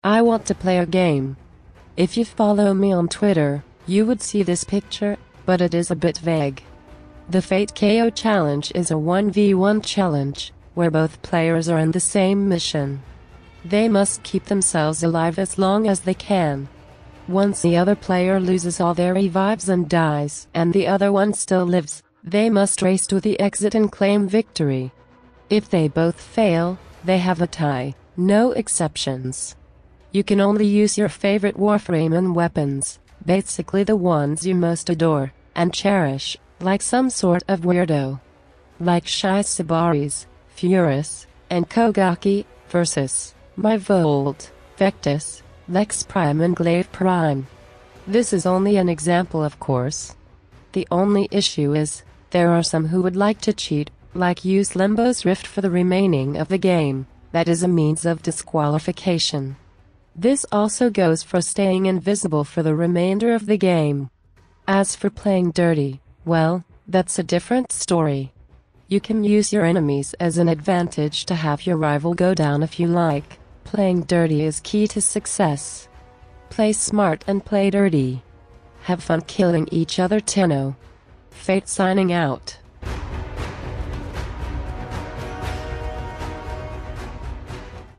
I want to play a game. If you follow me on Twitter, you would see this picture, but it is a bit vague. The Fate KO Challenge is a 1v1 challenge, where both players are in the same mission. They must keep themselves alive as long as they can. Once the other player loses all their revives and dies, and the other one still lives, they must race to the exit and claim victory. If they both fail, they have a tie, no exceptions. You can only use your favorite Warframe and weapons, basically the ones you most adore and cherish, like some sort of weirdo. Like Shy Sabaris, Furus, and Kogaki, versus Myvold, Vectus, Lex Prime and Glaive Prime. This is only an example, of course. The only issue is, there are some who would like to cheat, like use Limbo's Rift for the remaining of the game. That is a means of disqualification. This also goes for staying invisible for the remainder of the game. As for playing dirty, well, that's a different story. You can use your enemies as an advantage to have your rival go down if you like. Playing dirty is key to success. Play smart and play dirty. Have fun killing each other. Tenno. Fate signing out.